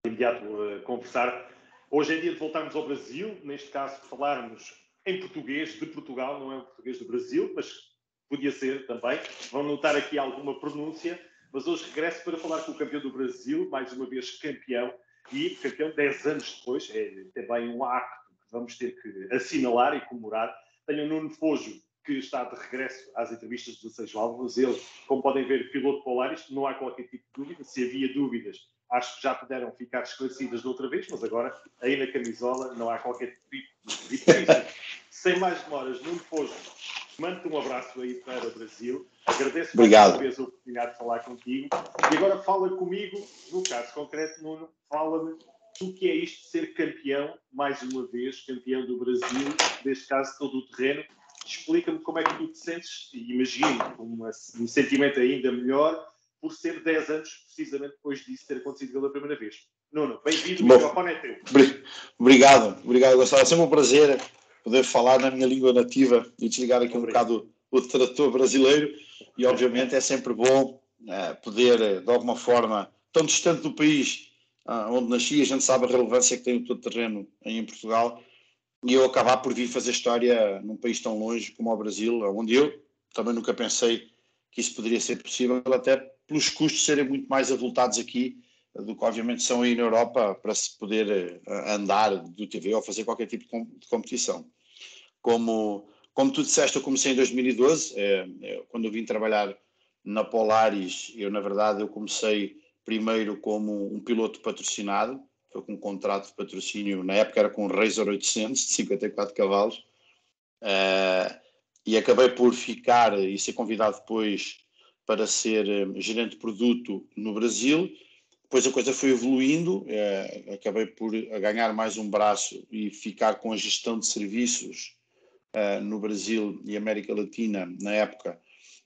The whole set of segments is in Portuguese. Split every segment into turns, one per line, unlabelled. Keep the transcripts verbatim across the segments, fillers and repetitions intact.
imediato uh, conversar. Hoje é dia de voltarmos ao Brasil, neste caso falarmos em português de Portugal, não é o português do Brasil, mas podia ser também. Vão notar aqui alguma pronúncia, mas hoje regresso para falar com o campeão do Brasil, mais uma vez campeão, e campeão dez anos depois, é também um acto que vamos ter que assinalar e comemorar. Tenho o Nuno Fojo, que está de regresso às entrevistas dos dezasseis válvulas. Ele, como podem ver, piloto Polaris, não há qualquer tipo de dúvida. Se havia dúvidas, acho que já puderam ficar esclarecidas de outra vez, mas agora, aí na camisola, não há qualquer tipo de dúvida. Sem mais demoras, Nuno Fojo, mando-te um abraço aí para o Brasil. Agradeço mais uma vez a oportunidade de falar contigo. E agora fala comigo, no caso concreto, Nuno, fala-me do que é isto de ser campeão, mais uma vez, campeão do Brasil, neste caso todo o terreno. Explica-me como é que tu te sentes, e imagino um, um sentimento ainda melhor, por ser dez anos, precisamente depois disso ter acontecido pela primeira vez. Nuno, bem-vindo, o microfone é teu.
Obrigado, obrigado, Gonçalo. É sempre um prazer poder falar na minha língua nativa e desligar aqui obrigado. um bocado o tradutor brasileiro, e obviamente é sempre bom uh, poder, de alguma forma, tão distante do país uh, onde nasci, a gente sabe a relevância que tem o todo terreno em Portugal, e eu acabar por vir fazer história num país tão longe como o Brasil, onde eu também nunca pensei que isso poderia ser possível, até pelos custos serem muito mais avultados aqui do que obviamente são aí na Europa para se poder andar do T V ou fazer qualquer tipo de competição. Como, como tu disseste, eu comecei em dois mil e doze, é, é, quando eu vim trabalhar na Polaris, eu na verdade eu comecei primeiro como um piloto patrocinado, foi com um contrato de patrocínio, na época era com um Razor oitocentos, de cinquenta e quatro cavalos, uh, e acabei por ficar e ser convidado depois para ser um, gerente de produto no Brasil. Depois a coisa foi evoluindo, uh, acabei por ganhar mais um braço e ficar com a gestão de serviços uh, no Brasil e América Latina na época,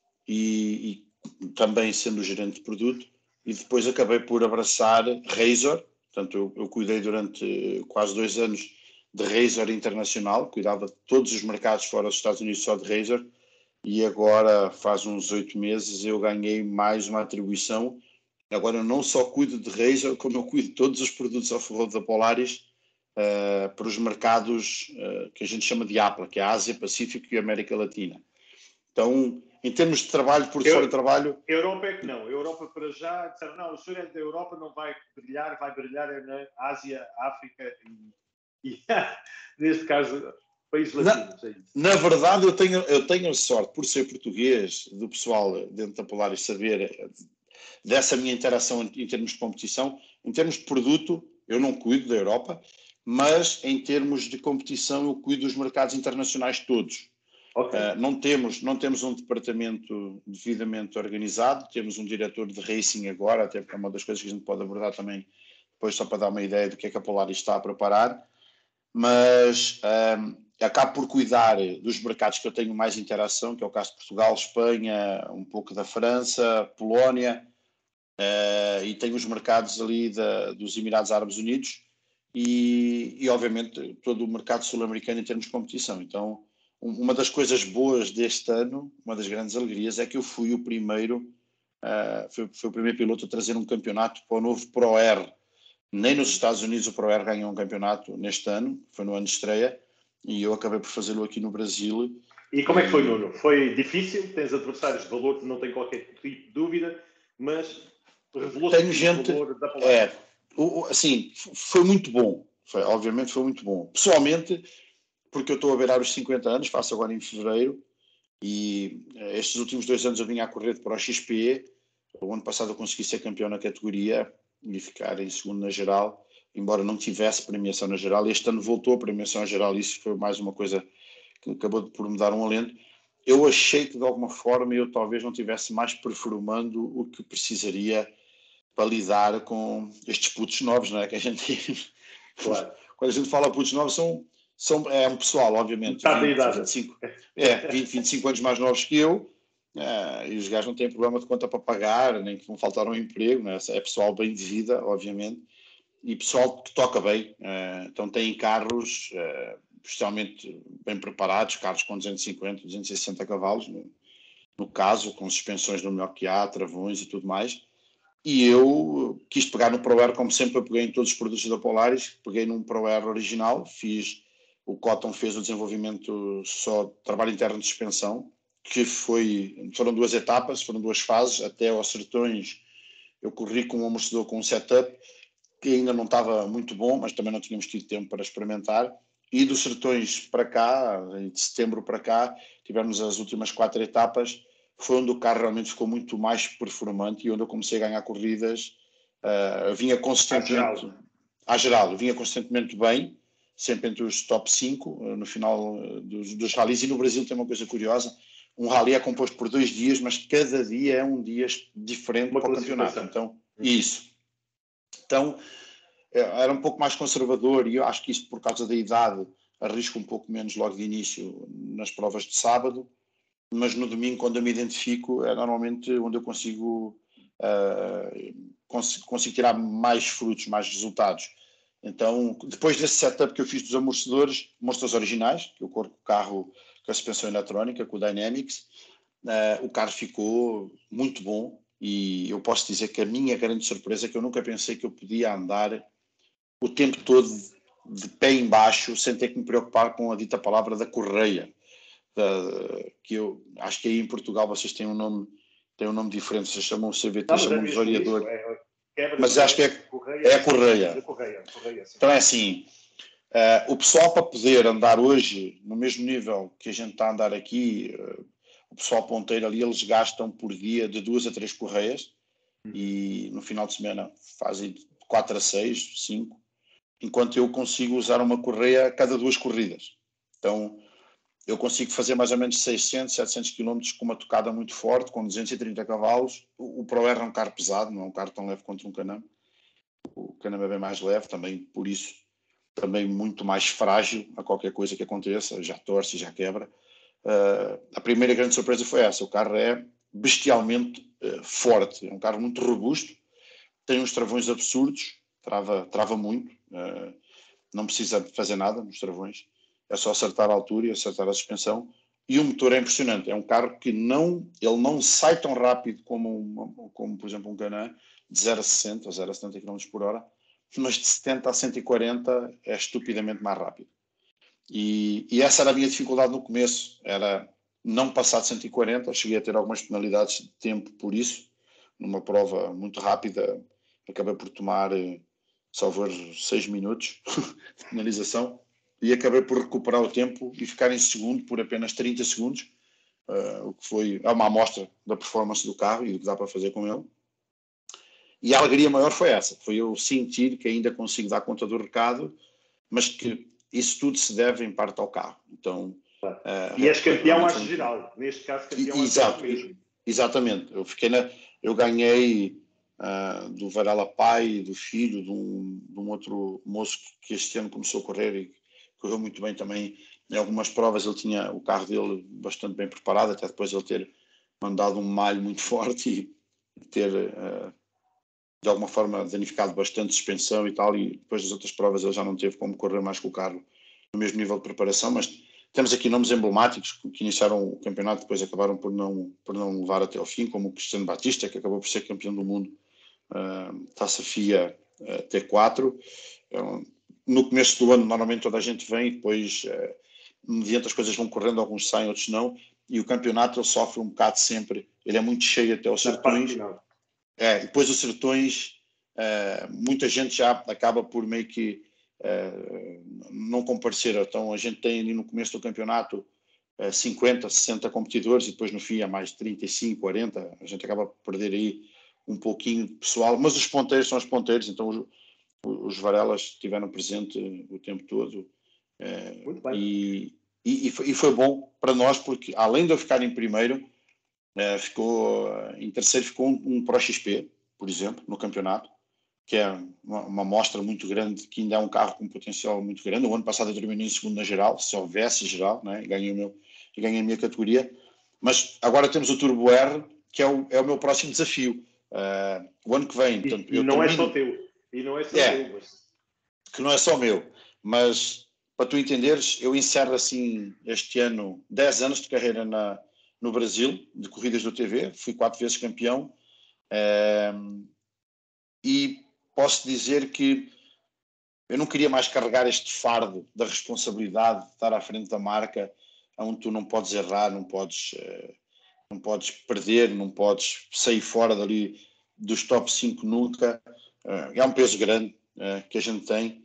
e, e também sendo gerente de produto, e depois acabei por abraçar Razor. Portanto, eu, eu cuidei durante quase dois anos de Razor internacional, cuidava de todos os mercados fora dos Estados Unidos só de Razor, e agora, faz uns oito meses, eu ganhei mais uma atribuição. Agora eu não só cuido de Razor, como eu cuido de todos os produtos off-road da Polaris uh, para os mercados uh, que a gente chama de A P L A, que é a Ásia, Pacífico e América Latina. Então, em termos de trabalho, por fora de trabalho...
Europa é que não. A Europa para já disseram, não, o senhor é da Europa, não vai brilhar, vai brilhar na Ásia, África e, e neste caso, países latinos.
Na, é na verdade, eu tenho, eu tenho a sorte, por ser português, do pessoal dentro da Polaris saber dessa minha interação em, em termos de competição. Em termos de produto, eu não cuido da Europa, mas em termos de competição, eu cuido dos mercados internacionais todos. Okay. Uh, não temos, não temos um departamento devidamente organizado, temos um diretor de racing agora, até porque é uma das coisas que a gente pode abordar também depois, só para dar uma ideia do que é que a Polaris está a preparar, mas um, acabo por cuidar dos mercados que eu tenho mais interação, que é o caso de Portugal, Espanha, um pouco da França, Polónia, uh, e tenho os mercados ali da, dos Emirados Árabes Unidos e, e obviamente todo o mercado sul-americano em termos de competição. Então, uma das coisas boas deste ano, uma das grandes alegrias, é que eu fui o primeiro, uh, fui, fui o primeiro piloto a trazer um campeonato para o novo Pro R. Nem nos Estados Unidos o Pro R ganhou um campeonato neste ano, foi no ano de estreia, e eu acabei por fazê-lo aqui no Brasil.
E como é que foi, Nuno? Foi difícil? Tens adversários de valor, não tem qualquer tipo de dúvida, mas revelou-se
Tenho gente,
o valor da palavra.
É, o, assim, foi muito bom, foi, obviamente foi muito bom. Pessoalmente, porque eu estou a beirar os cinquenta anos, faço agora em fevereiro, e estes últimos dois anos eu vinha a correr para o X P E. O ano passado eu consegui ser campeão na categoria e ficar em segundo na geral, embora não tivesse premiação na geral. Este ano voltou a premiação na geral, e isso foi mais uma coisa que acabou por me dar um alento. Eu achei que de alguma forma eu talvez não tivesse mais performando o que precisaria para lidar com estes putos novos, não é? Que a gente... Claro. Quando a gente fala putos novos, são... São, é um pessoal, obviamente, vinte, vinte e cinco, é, vinte, vinte e cinco anos mais novos que eu, é, e os gajos não têm problema de conta para pagar, nem que vão faltar um emprego, né? É pessoal bem de vida, obviamente, e pessoal que toca bem, é, então têm carros é, especialmente bem preparados, carros com duzentos e cinquenta, duzentos e sessenta cavalos, no, no caso, com suspensões do melhor que há, travões e tudo mais, e eu quis pegar no ProAir, como sempre eu peguei em todos os produtos da Polaris, peguei num ProAir original, fiz, o Cotton fez o desenvolvimento só de trabalho interno de suspensão, que foi, foram duas etapas, foram duas fases, até aos Sertões eu corri com um amortecedor com um setup, que ainda não estava muito bom, mas também não tínhamos tido tempo para experimentar, e dos Sertões para cá, de setembro para cá, tivemos as últimas quatro etapas, foi onde o carro realmente ficou muito mais performante e onde eu comecei a ganhar corridas. Uh, vinha consistentemente à geral, vinha consistentemente bem, sempre entre os top cinco uh, no final uh, dos, dos rallies. E no Brasil tem uma coisa curiosa, um rally é composto por dois dias, mas cada dia é um dia diferente para o campeonato. Então, isso. Então, era um pouco mais conservador e eu acho que isso, por causa da idade, arrisco um pouco menos logo de início nas provas de sábado. Mas no domingo, quando eu me identifico, é normalmente onde eu consigo, uh, consigo, consigo tirar mais frutos, mais resultados. Então, depois desse setup que eu fiz dos amortecedores, amortecedores originais, que eu corro o carro com a suspensão eletrónica, com o Dynamics, uh, o carro ficou muito bom e eu posso dizer que a minha grande surpresa é que eu nunca pensei que eu podia andar o tempo todo de pé em baixo sem ter que me preocupar com a dita palavra da correia. Da, que eu acho que aí em Portugal vocês têm um nome, têm um nome diferente, vocês chamam o C V T, não, chamam de é variador, é, é, mas acho que é, correia, é a correia. É correia, correia então é assim, uh, o pessoal para poder andar hoje no mesmo nível que a gente está a andar aqui, uh, o pessoal ponteiro ali, eles gastam por dia de duas a três correias hum. e no final de semana fazem quatro a seis, cinco, enquanto eu consigo usar uma correia a cada duas corridas. Então eu consigo fazer mais ou menos seiscentos, setecentos quilómetros com uma tocada muito forte, com duzentos e trinta cavalos. O, o ProAir é um carro pesado, não é um carro tão leve quanto um Can-Am. O Can-Am é bem mais leve, também por isso, também muito mais frágil a qualquer coisa que aconteça, já torce, já quebra. Uh, a primeira grande surpresa foi essa, o carro é bestialmente uh, forte, é um carro muito robusto, tem uns travões absurdos, trava, trava muito, uh, não precisa fazer nada nos travões. É só acertar a altura e acertar a suspensão. E o motor é impressionante. É um carro que não, ele não sai tão rápido como, uma, como por exemplo, um Can-Am, de zero a sessenta ou zero a setenta quilómetros por hora, mas de setenta a cento e quarenta é estupidamente mais rápido. E, e essa era a minha dificuldade no começo, era não passar de cento e quarenta. Cheguei a ter algumas penalidades de tempo por isso. Numa prova muito rápida, acabei por tomar, salvo seis minutos de penalização. E acabei por recuperar o tempo e ficar em segundo por apenas trinta segundos, uh, o que foi é uma amostra da performance do carro e do que dá para fazer com ele. E a alegria maior foi essa, foi eu sentir que ainda consigo dar conta do recado, mas que isso tudo se deve em parte ao carro. Então,
uh, e és campeão à geral, neste caso campeão
e, exato, mesmo. Exatamente, eu, fiquei na, eu ganhei uh, do Varela pai, do filho de um, de um outro moço que este ano começou a correr e correu muito bem também em algumas provas. Ele tinha o carro dele bastante bem preparado, até depois ele ter mandado um malho muito forte e ter uh, de alguma forma danificado bastante suspensão e tal, e depois das outras provas ele já não teve como correr mais com o carro no mesmo nível de preparação. Mas temos aqui nomes emblemáticos que iniciaram o campeonato e depois acabaram por não, por não levar até ao fim, como o Cristiano Batista, que acabou por ser campeão do mundo uh, Taça F I A uh, T quatro. Uh, no começo do ano normalmente toda a gente vem e depois uh, mediante as coisas vão correndo, alguns saem, outros não, e o campeonato ele sofre um bocado sempre, ele é muito cheio até aos Sertões. É, depois os Sertões, uh, muita gente já acaba por meio que uh, não comparecer. Então a gente tem ali no começo do campeonato uh, cinquenta, sessenta competidores e depois no fim há mais trinta e cinco, quarenta, a gente acaba por perder aí um pouquinho de pessoal, mas os ponteiros são os ponteiros, então os, os Varelas estiveram presentes o tempo todo. Uh,
Muito bem.
E, e, e, foi, e foi bom para nós porque além de eu ficar em primeiro, Uh, ficou, uh, em terceiro ficou um, um Pro X P, por exemplo, no campeonato, que é uma, uma amostra muito grande, que ainda é um carro com um potencial muito grande. O ano passado eu terminei em segundo na geral, se houvesse geral, né? e, ganhei o meu, e ganhei a minha categoria. Mas agora temos o Turbo R, que é o, é o meu próximo desafio. Uh, o ano que vem...
E,
portanto,
e
eu
não
termino,
é só teu. E não é só
é,
teu. Mas...
Que não é só meu, mas para tu entenderes, eu encerro assim este ano dez anos de carreira na no Brasil, de corridas do T V, fui quatro vezes campeão, eh, e posso dizer que eu não queria mais carregar este fardo da responsabilidade de estar à frente da marca, onde tu não podes errar, não podes, não podes perder, não podes sair fora dali dos top cinco nunca. É um peso grande que a gente tem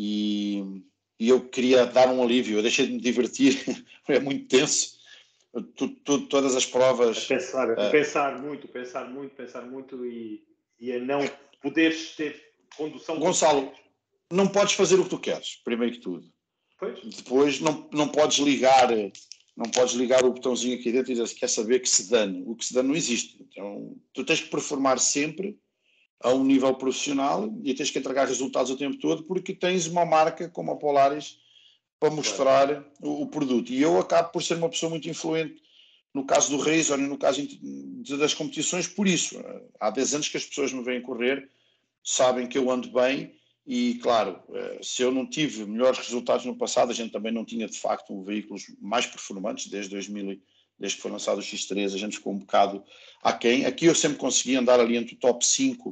e, e eu queria dar um alívio. Eu deixei de me divertir, é muito tenso. Tu, tu, todas as provas...
A pensar, a pensar muito, pensar muito, pensar muito e, e a não poderes ter condução...
Gonçalo, não podes fazer o que tu queres, primeiro que tudo.
Pois?
Depois não, não podes ligar não podes ligar o botãozinho aqui dentro e dizer, quer saber que se dane. O que se dane não existe. Então, tu tens que performar sempre a um nível profissional e tens que entregar resultados o tempo todo porque tens uma marca como a Polaris para mostrar claro. o, o produto. E eu acabo por ser uma pessoa muito influente no caso do Razor e no caso das competições por isso. Há dez anos que as pessoas me veem correr, sabem que eu ando bem e, claro, se eu não tive melhores resultados no passado, a gente também não tinha, de facto, um veículos mais performantes desde dois mil, desde que foi lançado o X três, a gente ficou um bocado aquém. Aqui eu sempre consegui andar ali entre o top cinco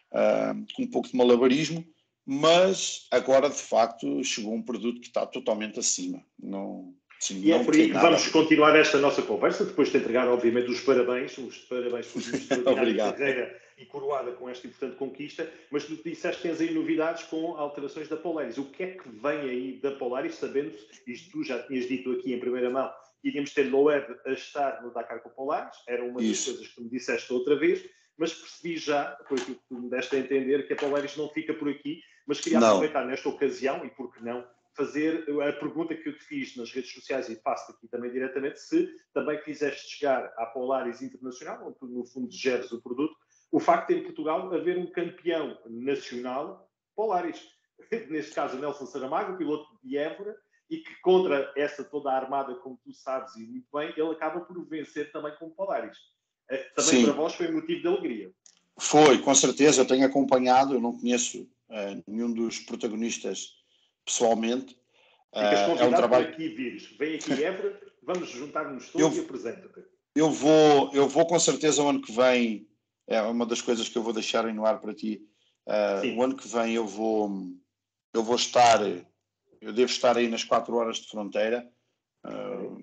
uh, com um pouco de malabarismo, mas agora, de facto, chegou um produto que está totalmente acima. Não, sim,
e
não
é por aí que vamos continuar esta nossa conversa, depois de entregar, obviamente, os parabéns, os parabéns por uma extraordinária carreira e coroada com esta importante conquista, mas tu disseste que tens aí novidades com alterações da Polaris. O que é que vem aí da Polaris, sabendo, isto tu já tinhas dito aqui em primeira mão, iríamos ter Loeb a estar no Dakar com Polaris, era uma
Isso.
das coisas que tu me disseste outra vez, mas percebi já, foi aquilo que tu me deste a entender, que a Polaris não fica por aqui, mas queria não. aproveitar nesta ocasião, e por que não, fazer a pergunta que eu te fiz nas redes sociais e faço aqui também diretamente, se também quiseste chegar à Polaris Internacional, onde tu no fundo geres o produto, o facto de em Portugal haver um campeão nacional Polaris. Neste caso, Nelson Saramago, piloto de Évora, e que contra essa toda a armada, como tu sabes e muito bem, ele acaba por vencer também com Polaris. Também Sim. Para vós foi um motivo de alegria.
Foi, com certeza, eu tenho acompanhado, eu não conheço uh, nenhum dos protagonistas pessoalmente.
Ficas convidado uh, é um trabalho... para aqui vires. Vem aqui Évora, vamos juntar-nos todos eu, e apresenta-te.
Eu vou, eu vou com certeza o ano que vem, é uma das coisas que eu vou deixar aí no ar para ti. Uh, o ano que vem eu vou, eu vou estar, eu devo estar aí nas quatro horas de fronteira uh,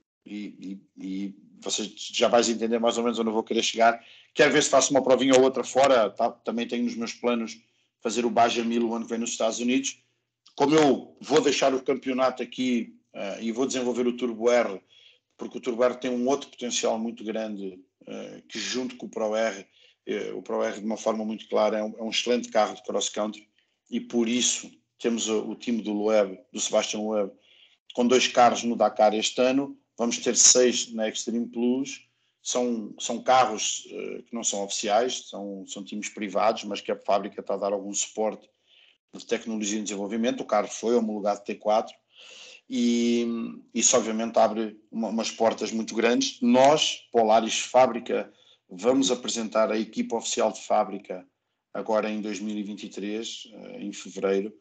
e, e, e vocês já vais entender mais ou menos onde eu vou querer chegar. Quero ver se faço uma provinha ou outra fora, tá? Também tenho nos meus planos fazer o Baja Mil o ano que vem nos Estados Unidos. Como eu vou deixar o campeonato aqui uh, e vou desenvolver o Turbo R, porque o Turbo R tem um outro potencial muito grande, uh, que junto com o Pro R, uh, o Pro R de uma forma muito clara é um, é um excelente carro de cross-country e por isso temos o, o time do Loeb, do Sebastian Loeb, com dois carros no Dakar este ano, vamos ter seis na Extreme Plus, são, são carros uh, que não são oficiais, são, são times privados, mas que a fábrica está a dar algum suporte de tecnologia e desenvolvimento. O carro foi homologado T quatro e isso obviamente abre uma, umas portas muito grandes. Nós, Polaris Fábrica, vamos apresentar a equipa oficial de fábrica agora em dois mil e vinte e três, em fevereiro,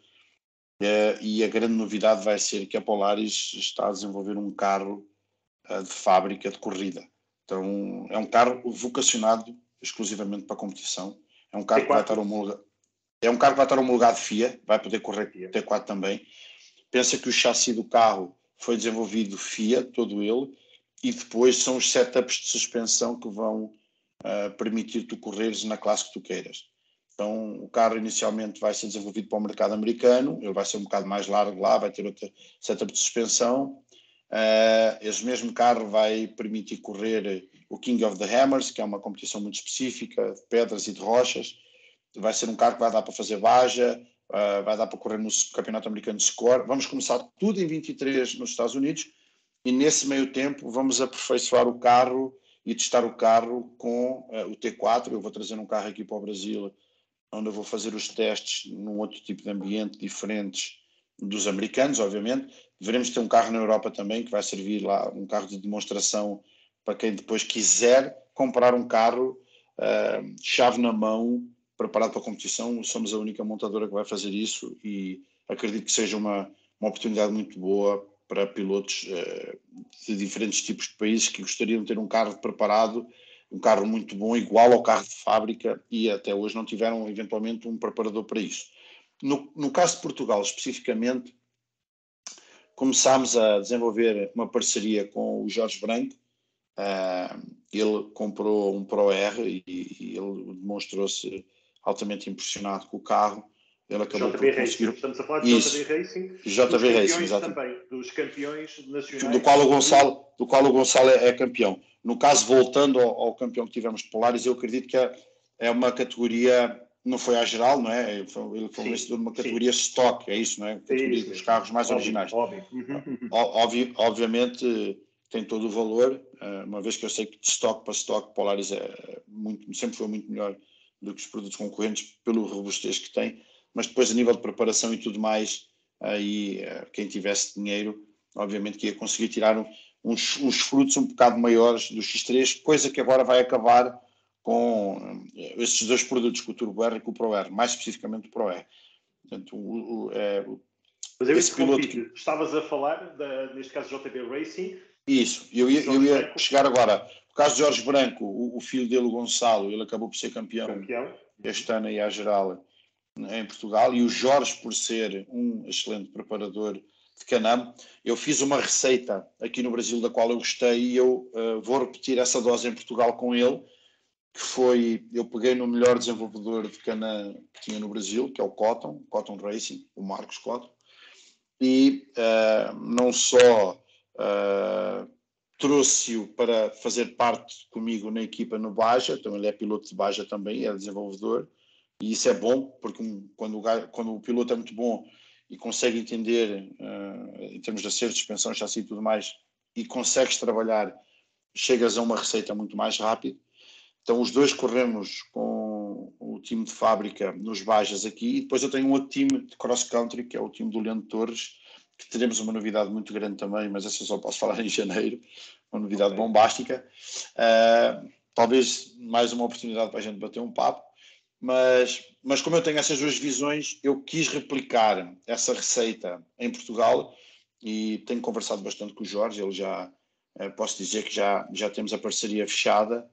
e a grande novidade vai ser que a Polaris está a desenvolver um carro de fábrica de corrida. Então é um carro vocacionado exclusivamente para a competição, é um carro que vai estar homologado. É um carro que vai estar homologado F I A, vai poder correr T quatro também. Pensa que o chassi do carro foi desenvolvido F I A, todo ele, e depois são os setups de suspensão que vão uh, permitir tu correres na classe que tu queiras. Então, o carro inicialmente vai ser desenvolvido para o mercado americano, ele vai ser um bocado mais largo lá, vai ter outro setup de suspensão. Uh, esse mesmo carro vai permitir correr o King of the Hammers, que é uma competição muito específica, de pedras e de rochas. Vai ser um carro que vai dar para fazer baja, uh, vai dar para correr no Campeonato Americano de Score. Vamos começar tudo em vinte e três nos Estados Unidos e nesse meio tempo vamos aperfeiçoar o carro e testar o carro com uh, o T quatro. Eu vou trazer um carro aqui para o Brasil, onde eu vou fazer os testes num outro tipo de ambiente diferentes dos americanos, obviamente. Devemos ter um carro na Europa também, que vai servir lá, um carro de demonstração para quem depois quiser comprar um carro uh, chave na mão, preparado para a competição. Somos a única montadora que vai fazer isso e acredito que seja uma, uma oportunidade muito boa para pilotos uh, de diferentes tipos de países que gostariam de ter um carro preparado um carro muito bom, igual ao carro de fábrica, e até hoje não tiveram eventualmente um preparador para isso. No, no caso de Portugal especificamente, começámos a desenvolver uma parceria com o Jorge Branco. Uh, ele comprou um Pro R e, e ele demonstrou-se altamente impressionado com o carro. Ele acabou
J B
por conseguir...
Racing, estamos a falar de
Isso.
J B Racing,
J B
dos
Racing,
campeões
exatamente.
também, dos campeões nacionais.
Do qual o Gonçalo, do qual o Gonçalo é, é campeão. No caso, voltando ao, ao campeão que tivemos de Polaris, eu acredito que é, é uma categoria, não foi à geral, não é? Ele foi, ele foi um vencedor de uma categoria sim. stock, é isso, não é? Categoria
isso,
dos
isso.
carros mais
óbvio,
originais.
Óbvio.
Óbvio, obviamente tem todo o valor, uma vez que eu sei que de stock para stock Polaris é muito, sempre foi muito melhor do que os produtos concorrentes pelo robustez que tem, mas depois a nível de preparação e tudo mais, aí quem tivesse dinheiro, obviamente que ia conseguir tirar uns, uns frutos um bocado maiores do X três, coisa que agora vai acabar com esses dois produtos, com o Turbo R e com o Pro R, mais especificamente o Pro R. Portanto, o, o, é,
Mas eu interrompi que... estavas a falar, da, neste caso, J B Racing.
Isso, eu ia, eu ia chegar agora. O caso de Jorge Branco, o, o filho dele, o Gonçalo, ele acabou por ser campeão, campeão. este ano aí à geral em Portugal, e o Jorge, por ser um excelente preparador de Can-Am, eu fiz uma receita aqui no Brasil da qual eu gostei e eu uh, vou repetir essa dose em Portugal com ele, que foi, eu peguei no melhor desenvolvedor de Can-Am que tinha no Brasil, que é o Cotton, Cotton Racing, o Marcos Cotton, e uh, não só uh, trouxe-o para fazer parte comigo na equipa no Baja, então ele é piloto de Baja também, é desenvolvedor, e isso é bom, porque um, quando, o, quando o piloto é muito bom e consegue entender uh, em termos de acerto, suspensão, chassi e tudo mais, e consegues trabalhar, chegas a uma receita muito mais rápido. Então os dois corremos com o time de fábrica nos Bajas aqui, e depois eu tenho um outro time de cross-country, que é o time do Leandro Torres, que teremos uma novidade muito grande também, mas essa só posso falar em janeiro, uma novidade okay. bombástica. Uh, talvez mais uma oportunidade para a gente bater um papo. Mas, mas como eu tenho essas duas visões, eu quis replicar essa receita em Portugal e tenho conversado bastante com o Jorge. Ele já, posso dizer que já, já temos a parceria fechada.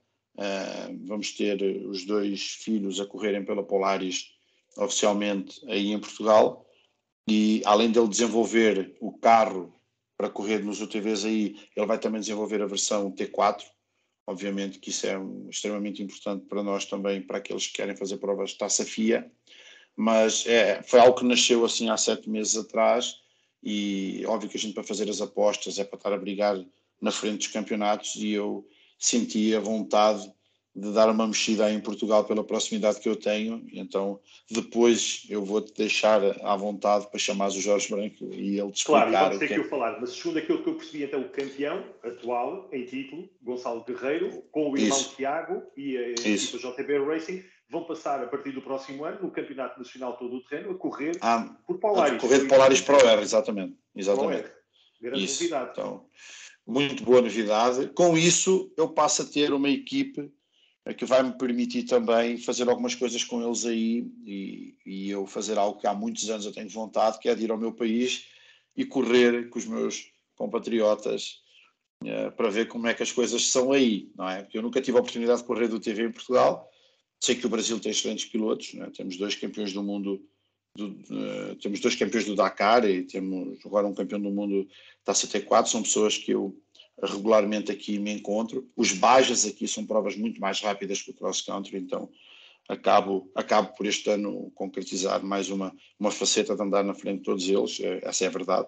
Vamos ter os dois filhos a correrem pela Polaris oficialmente aí em Portugal. E além dele desenvolver o carro para correr nos U T Vs aí, ele vai também desenvolver a versão T quatro. Obviamente que isso é um, extremamente importante para nós também, para aqueles que querem fazer provas de taça F I A, mas é, foi algo que nasceu assim há sete meses atrás e óbvio que a gente para fazer as apostas é para estar a brigar na frente dos campeonatos e eu senti a vontade de dar uma mexida aí em Portugal pela proximidade que eu tenho, então depois eu vou-te deixar à vontade para chamares o Jorge Branco e ele te explicar.
Claro, e vamos ter
o que
que
é...
o falar, mas segundo aquilo que eu percebi, então o campeão atual em título, Gonçalo Guerreiro, com o irmão
Isso.
Tiago e a equipa J B Racing, vão passar a partir do próximo ano no Campeonato Nacional Todo o Terreno a correr
ah,
por Polaris.
A correr de Polaris Pro R, exatamente. exatamente.
Pro R. Grande
Isso.
novidade.
Então, muito boa novidade. Com isso, eu passo a ter uma equipe que vai me permitir também fazer algumas coisas com eles aí e, e eu fazer algo que há muitos anos eu tenho vontade, que é de ir ao meu país e correr com os meus compatriotas uh, para ver como é que as coisas são aí, não é? Porque eu nunca tive a oportunidade de correr do T V em Portugal. Sei que o Brasil tem excelentes pilotos, não é? Temos dois campeões do mundo, do, uh, temos dois campeões do Dakar e temos agora um campeão do mundo da C T quatro, são pessoas que eu regularmente aqui me encontro. Os Bajas aqui são provas muito mais rápidas que o cross country, então acabo, acabo por este ano concretizar mais uma, uma faceta de andar na frente de todos eles, essa é a verdade.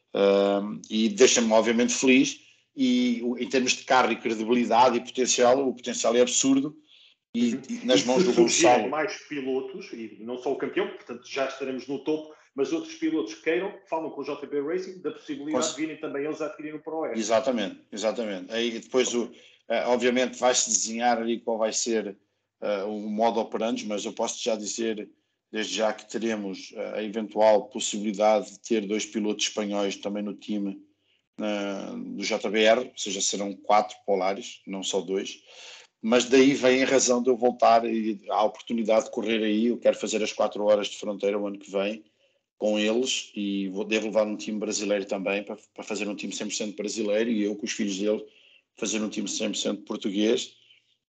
Um, e deixa-me obviamente feliz e em termos de carro e credibilidade e potencial, o potencial é absurdo e, uhum. e nas mãos
e
do Gonçalo.
Mais pilotos, e não só o campeão, portanto já estaremos no topo, mas outros pilotos que queiram, falam com o J B Racing da possibilidade Cons... de virem também eles a adquirirem o Pro R.
Exatamente, exatamente. Aí depois, o, uh, obviamente, vai-se desenhar ali qual vai ser uh, o modo operandi, mas eu posso já dizer, desde já, que teremos uh, a eventual possibilidade de ter dois pilotos espanhóis também no time uh, do J B R, ou seja, serão quatro Polaris, não só dois. Mas daí vem a razão de eu voltar e a oportunidade de correr aí. Eu quero fazer as quatro horas de fronteira o ano que vem com eles e vou, devo levar um time brasileiro também para, para fazer um time cem por cento brasileiro e eu com os filhos dele fazer um time cem por cento português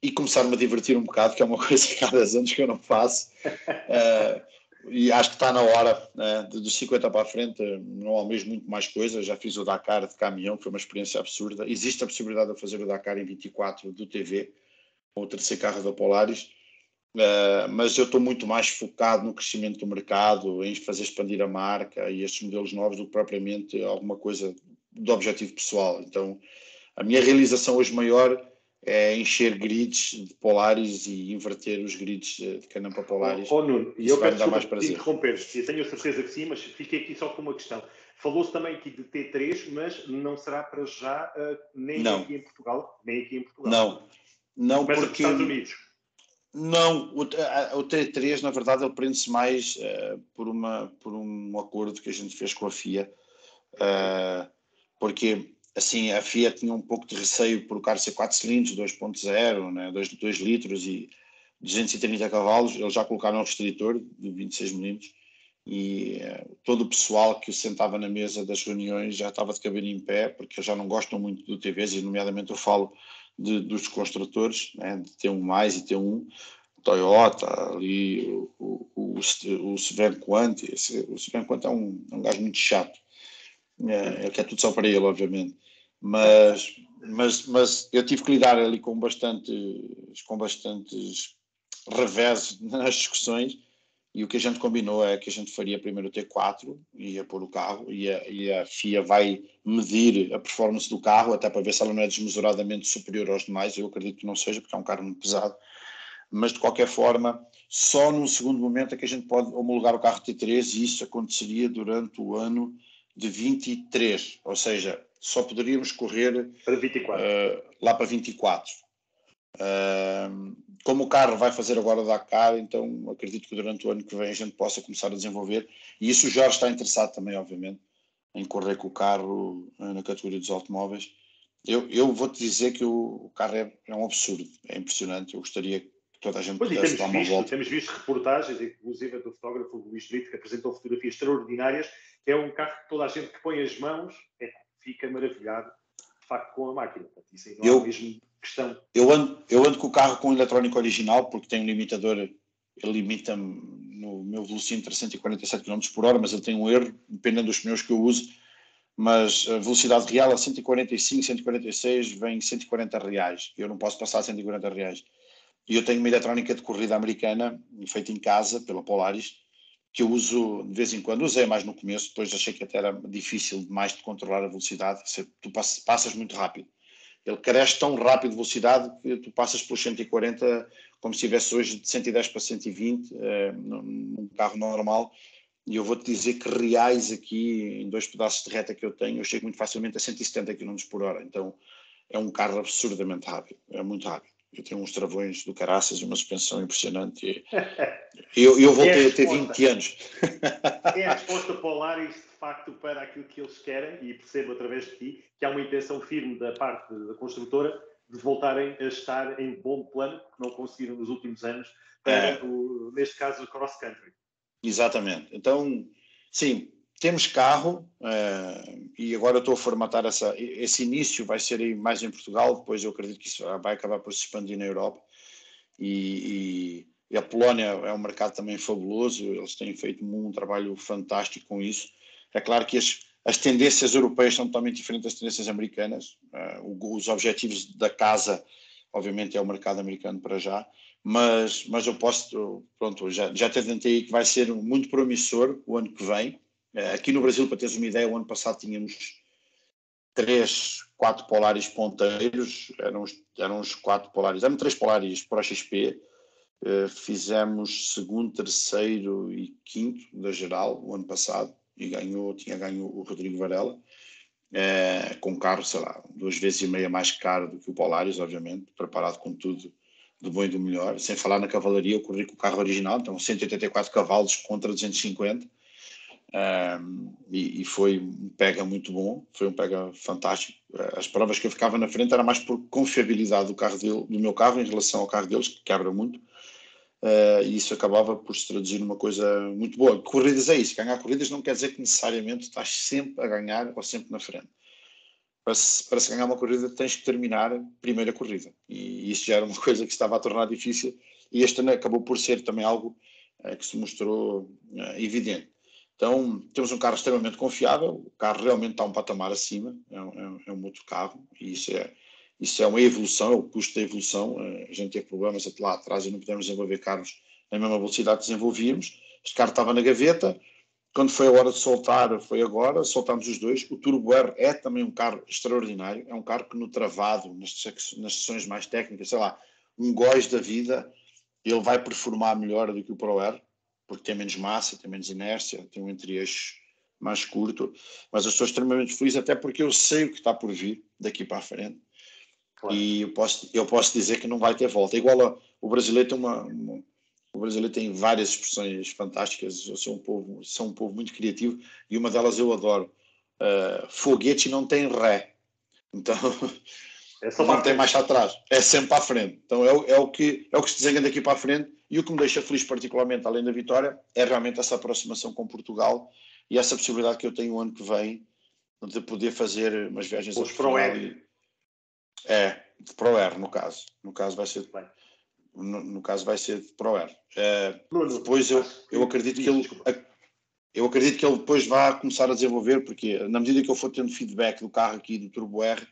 e começar-me a divertir um bocado, que é uma coisa que há dez anos que eu não faço. Uh, e acho que está na hora, né, dos cinquenta para a frente. Não há mesmo muito mais coisas. Já fiz o Dakar de caminhão, que foi uma experiência absurda. Existe a possibilidade de fazer o Dakar em vinte e quatro do T V, com o terceiro carro da Polaris. Uh, mas eu estou muito mais focado no crescimento do mercado, em fazer expandir a marca e estes modelos novos do que propriamente alguma coisa de objetivo pessoal. Então, a minha realização hoje maior é encher grids de Polaris e inverter os grids de Canon para Polaris.
Oh, oh Nuno, e
isso
eu
vai
peço
me dar mais
desculpa
prazer.
de interromper, eu tenho a certeza que sim, mas fiquei aqui só com uma questão. Falou-se também aqui de T três, mas não será para já uh, nem
não.
aqui em Portugal, nem aqui em Portugal.
Não, não
Começa
porque...
por Estados Unidos.
Não, o, a, o T três, na verdade, ele prende-se mais uh, por, uma, por um acordo que a gente fez com a F I A, uh, porque, assim, a F I A tinha um pouco de receio por o carro ser quatro cilindros, dois ponto zero, né, dois litros e duzentos e trinta cavalos. Eles já colocaram um restritor de vinte e seis milímetros e uh, todo o pessoal que sentava na mesa das reuniões já estava de cabelo em pé, porque eles já não gostam muito do T Vs, e nomeadamente eu falo de, dos construtores, né, de T um mais e T um, Toyota, ali, o, o, o, o Sven Quant. O Sven Quant é um, é um gajo muito chato, é, ele quer tudo só para ele, obviamente, mas, mas, mas eu tive que lidar ali com bastantes, com bastantes revés nas discussões, e o que a gente combinou é que a gente faria primeiro o T quatro, ia pôr o carro, e a, e a F I A vai medir a performance do carro, até para ver se ela não é desmesuradamente superior aos demais. Eu acredito que não seja, porque é um carro muito pesado, mas de qualquer forma, só num segundo momento é que a gente pode homologar o carro T três, e isso aconteceria durante o ano de vinte e três, ou seja, só poderíamos correr
para vinte e quatro.
Uh, lá para vinte e quatro. Uh, como o carro vai fazer agora o Dakar, então acredito que durante o ano que vem a gente possa começar a desenvolver, e isso o Jorge está interessado também, obviamente, em correr com o carro na categoria dos automóveis. Eu, eu vou-te dizer que o, o carro é, é um absurdo, é impressionante. Eu gostaria que toda a gente
pois,
pudesse
e
dar uma
visto,
volta.
Temos visto reportagens, inclusive do fotógrafo Luís Brito, que apresentou fotografias extraordinárias, que é um carro que toda a gente que põe as mãos é, fica maravilhado, de facto, com a máquina. Isso aí não
eu,
há mesmo questão.
Eu ando, eu ando com o carro com o eletrónico original, porque tem um limitador, ele limita-me no meu velocímetro a cento e quarenta e sete quilómetros por hora, mas ele tem um erro, dependendo dos pneus que eu uso, mas a velocidade real a cento e quarenta e cinco, cento e quarenta e seis vem cento e quarenta reais. Eu não posso passar a cento e quarenta reais. E eu tenho uma eletrónica de corrida americana, feita em casa, pela Polaris, que eu uso de vez em quando. Usei mais no começo, depois achei que até era difícil demais de controlar a velocidade. Tu passas muito rápido. Ele cresce tão rápido de velocidade que tu passas pelos cento e quarenta como se estivesse hoje de cento e dez para cento e vinte, eh, num carro normal. E eu vou-te dizer que reais aqui, em dois pedaços de reta que eu tenho, eu chego muito facilmente a cento e setenta quilómetros por hora. Então é um carro absurdamente rápido, é muito rápido. Eu tenho uns travões do caraças e uma suspensão impressionante. Eu, eu voltei
é a,
a ter vinte anos.
É a resposta Polaris, de facto, para aquilo que eles querem, e percebo através de ti que há uma intenção firme da parte da construtora de voltarem a estar em bom plano, que não conseguiram nos últimos anos, para, é. o, neste caso, o cross-country.
Exatamente. Então, sim, temos carro, uh, e agora estou a formatar essa, esse início, vai ser aí mais em Portugal, depois eu acredito que isso vai acabar por se expandir na Europa, e, e, e a Polónia é um mercado também fabuloso, eles têm feito um trabalho fantástico com isso. É claro que as, as tendências europeias são totalmente diferentes das tendências americanas, uh, os objetivos da casa, obviamente, é o mercado americano para já, mas, mas eu posso, pronto, já, já te adiantei que vai ser muito promissor o ano que vem. Aqui no Brasil, para teres uma ideia, o ano passado tínhamos três, quatro Polaris ponteiros, eram os, eram os quatro Polaris, eram três Polaris Pro X P, uh, fizemos segundo, terceiro e quinto da geral o ano passado, e ganhou, tinha ganho o Rodrigo Varela, uh, com um carro, sei lá, duas vezes e meia mais caro do que o Polaris, obviamente, preparado com tudo do bom e do melhor, sem falar na cavalaria. Eu corri com o carro original, então cento e oitenta e quatro cavalos contra duzentos e cinquenta, um, e, e foi um pega muito bom, foi um pega fantástico. As provas que eu ficava na frente era mais por confiabilidade do, carro dele, do meu carro em relação ao carro deles, que quebra muito, uh, e isso acabava por se traduzir numa coisa muito boa. Corridas é isso, ganhar corridas não quer dizer que necessariamente estás sempre a ganhar ou sempre na frente. para se, para se ganhar uma corrida tens que terminar a primeira corrida. E isso já era uma coisa que estava a tornar difícil. E este ano acabou por ser também algo uh, que se mostrou uh, evidente. Então, temos um carro extremamente confiável, o carro realmente está um patamar acima, é um, é um outro carro, e isso é, isso é uma evolução, é o custo da evolução. A gente teve problemas até lá atrás e não pudemos desenvolver carros na mesma velocidade que desenvolvíamos. Este carro estava na gaveta, quando foi a hora de soltar, foi agora, soltámos os dois. O Turbo R é também um carro extraordinário, é um carro que no travado, nas, nas sessões mais técnicas, sei lá, um góis da vida, ele vai performar melhor do que o Pro R, porque tem menos massa, tem menos inércia, tem um entre-eixo mais curto, mas eu estou extremamente feliz até porque eu sei o que está por vir daqui para a frente. Claro. E eu posso, eu posso dizer que não vai ter volta. Igual a, o brasileiro tem uma, uma o brasileiro tem várias expressões fantásticas. Eu sou um povo, sou um povo muito criativo e uma delas eu adoro. Uh, foguete não tem ré, então é só não tem marcha atrás, é sempre para a frente. Então é, é, o que, é o que se desenha daqui para a frente. E o que me deixa feliz particularmente, além da vitória, é realmente essa aproximação com Portugal e essa possibilidade que eu tenho o ano que vem de poder fazer umas viagens
Os
a Portugal.
Pro R.
E, é, de Pro R, no caso. No caso vai ser de, no, no caso vai ser de Pro R. É, Bruno, depois eu, eu acredito que ele... Eu acredito que ele depois vá começar a desenvolver, porque na medida que eu for tendo feedback do carro aqui, do Turbo R,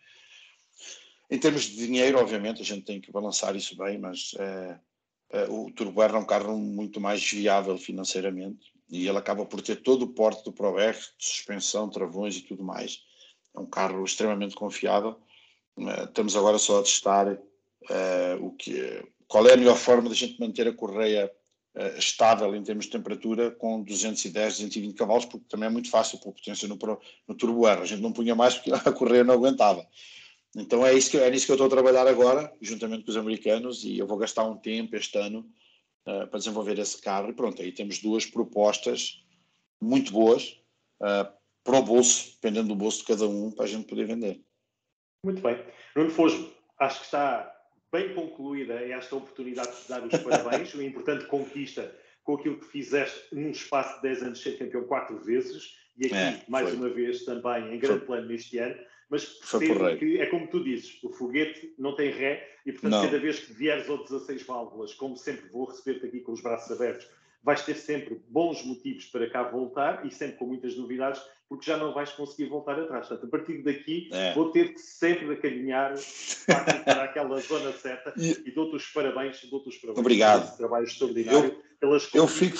em termos de dinheiro, obviamente, a gente tem que balançar isso bem, mas... É, Uh, o Turbo R é um carro muito mais viável financeiramente e ele acaba por ter todo o porte do Pro R, de suspensão, travões e tudo mais. É um carro extremamente confiável. Uh, estamos agora só a testar uh, o que, qual é a melhor forma de a gente manter a correia uh, estável em termos de temperatura com duzentos e dez, duzentos e vinte cavalos, porque também é muito fácil pôr potência no, no Turbo R. A gente não punha mais porque a correia não aguentava. Então é, isso que, é nisso que eu estou a trabalhar agora, juntamente com os americanos, e eu vou gastar um tempo este ano uh, para desenvolver esse carro. E pronto, aí temos duas propostas muito boas uh, para o bolso, dependendo do bolso de cada um, para a gente poder vender.
Muito bem. Nuno Fosmo, acho que está bem concluída esta oportunidade de te dar os parabéns, uma importante conquista com aquilo que fizeste num espaço de dez anos, ser campeão quatro vezes, e aqui, é, mais uma vez, também em grande plano neste ano. Mas percebo que é como tu dizes, o foguete não tem ré e, portanto, não. Cada vez que vieres ao dezasseis válvulas, como sempre vou receber-te aqui com os braços abertos, vais ter sempre bons motivos para cá voltar e sempre com muitas novidades, porque já não vais conseguir voltar atrás. Portanto, a partir daqui, é. vou ter-te sempre a caminhar para, para aquela zona certa e, e dou-te os parabéns, dou-te os parabéns
Obrigado.
por esse trabalho extraordinário,
eu,
pelas
eu fico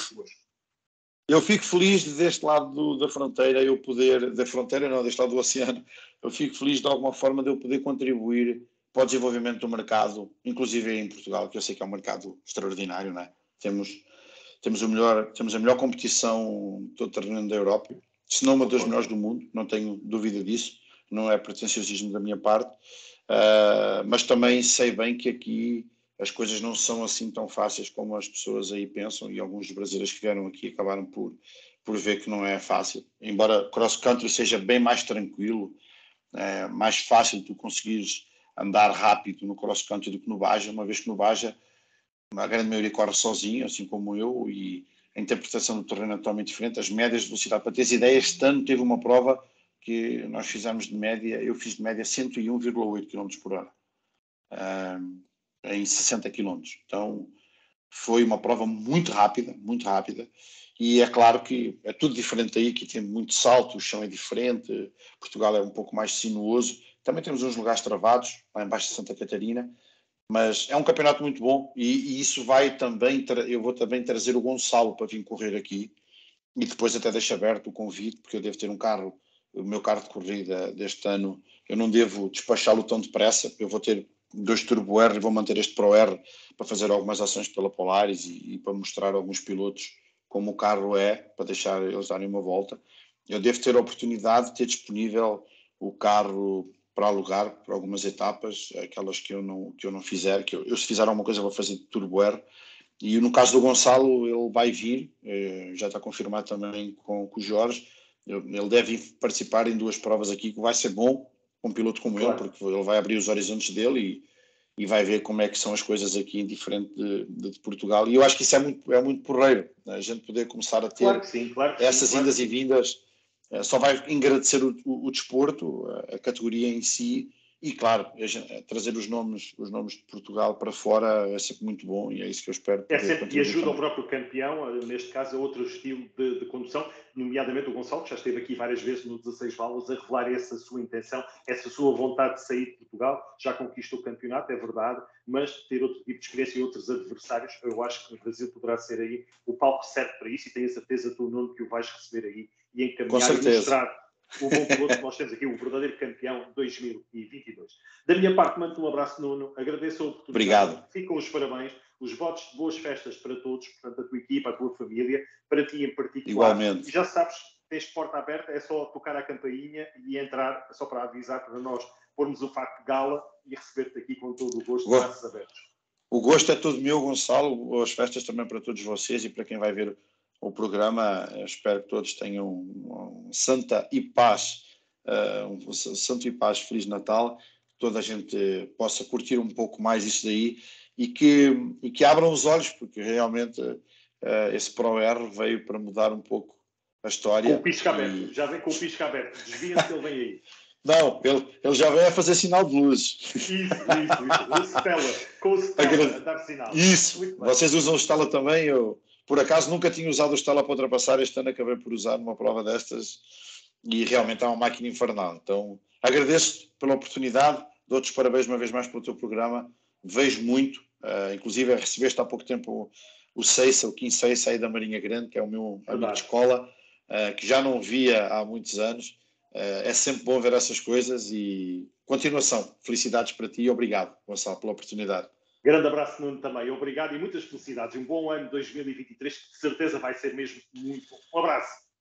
Eu fico feliz de deste lado do, da fronteira eu poder, da fronteira não, deste lado do oceano, eu fico feliz de alguma forma de eu poder contribuir para o desenvolvimento do mercado, inclusive em Portugal, que eu sei que é um mercado extraordinário, não é? Temos, temos, o melhor, temos a melhor competição todo terreno da Europa, se não uma das melhores do mundo, não tenho dúvida disso, não é pretenciosismo da minha parte, uh, mas também sei bem que aqui as coisas não são assim tão fáceis como as pessoas aí pensam, e alguns dos brasileiros que vieram aqui acabaram por, por ver que não é fácil. Embora cross country seja bem mais tranquilo, é mais fácil tu conseguires andar rápido no cross country do que no Baja, uma vez que no Baja a grande maioria corre sozinho, assim como eu, e a interpretação do terreno é totalmente diferente, as médias de velocidade. Para teres ideia, este ano teve uma prova que nós fizemos de média, eu fiz de média cento e um vírgula oito quilómetros por hora. Um, em sessenta quilómetros. Então, foi uma prova muito rápida, muito rápida, e é claro que é tudo diferente aí, que tem muito salto, o chão é diferente, Portugal é um pouco mais sinuoso, também temos uns lugares travados, lá embaixo de Santa Catarina, mas é um campeonato muito bom, e, e isso vai também, eu vou também trazer o Gonçalo para vir correr aqui, e depois até deixo aberto o convite, porque eu devo ter um carro, o meu carro de corrida deste ano, eu não devo despachá-lo tão depressa, eu vou ter dois Turbo R e vou manter este Pro R para fazer algumas ações pela Polaris e, e para mostrar a alguns pilotos como o carro é, para deixar eles darem uma volta. Eu devo ter a oportunidade de ter disponível o carro para alugar para algumas etapas, aquelas que eu não, que eu não fizer, que eu, eu se fizer alguma coisa vou fazer de Turbo R. E no caso do Gonçalo, ele vai vir, eh, já está confirmado também com, com o Jorge, ele deve participar em duas provas aqui, que vai ser bom, um piloto como claro. ele, porque ele vai abrir os horizontes dele e, e vai ver como é que são as coisas aqui, diferente de, de, de Portugal. E eu acho que isso é muito, é muito porreiro, né? A gente poder começar a ter
claro que sim, claro que
essas
sim,
indas
claro.
e vindas só vai engrandecer o, o, o desporto, a, a categoria em si, e claro, trazer os nomes, os nomes de Portugal para fora é sempre muito bom e é isso que eu espero.
É sempre, e ajuda o próprio campeão, neste caso, a outro estilo de, de condução, nomeadamente o Gonçalo, que já esteve aqui várias vezes no dezasseis Válvulas, a revelar essa sua intenção, essa sua vontade de sair de Portugal. Já conquistou o campeonato, é verdade, mas ter outro tipo de experiência e outros adversários, eu acho que o Brasil poderá ser aí o palco certo para isso, e tenho a certeza, tu, Nuno, que o vais receber aí e encaminhar e mostrar o bom piloto que nós temos aqui, o verdadeiro campeão dois mil e vinte e dois. Da minha parte, mando um abraço, Nuno, agradeço a oportunidade.
Obrigado.
Ficam os parabéns, os votos de boas festas para todos, portanto, a tua equipa, a tua família, para ti em particular.
Igualmente.
E já sabes, tens porta aberta, é só tocar a campainha e entrar, só para avisar para nós pormos o fato de gala e receber-te aqui com todo o gosto, braços abertos.
O gosto é todo meu, Gonçalo, boas festas também para todos vocês e para quem vai ver o programa. Eu espero que todos tenham um, um santa e paz, uh, um santo e paz, Feliz Natal, que toda a gente possa curtir um pouco mais isso daí e que, e que abram os olhos, porque realmente uh, esse Pro R veio para mudar um pouco a história.
Com o pisca aberto,
e...
já vem com o pisca aberto, desvia-se que ele vem aí.
Não, ele, ele já vem a fazer sinal de luzes.
Isso, isso, isso. O Stella, com o Stella a dar sinal.
Isso, vocês usam o Stella também? Eu, por acaso, nunca tinha usado o Stella para ultrapassar, este ano acabei por usar numa prova destas e realmente é uma máquina infernal. Então, agradeço pela oportunidade, dou-te os parabéns uma vez mais pelo teu programa, vejo muito, uh, inclusive recebeste há pouco tempo o, o Seiça, o Kim Seiça aí da Marinha Grande, que é o meu amigo de escola, uh, que já não via há muitos anos. Uh, é sempre bom ver essas coisas e continuação. Felicidades para ti e obrigado, Gonçalo, pela oportunidade.
Grande abraço, Nuno, também. Obrigado e muitas felicidades. Um bom ano dois mil e vinte e três, que de certeza vai ser mesmo muito bom. Um abraço.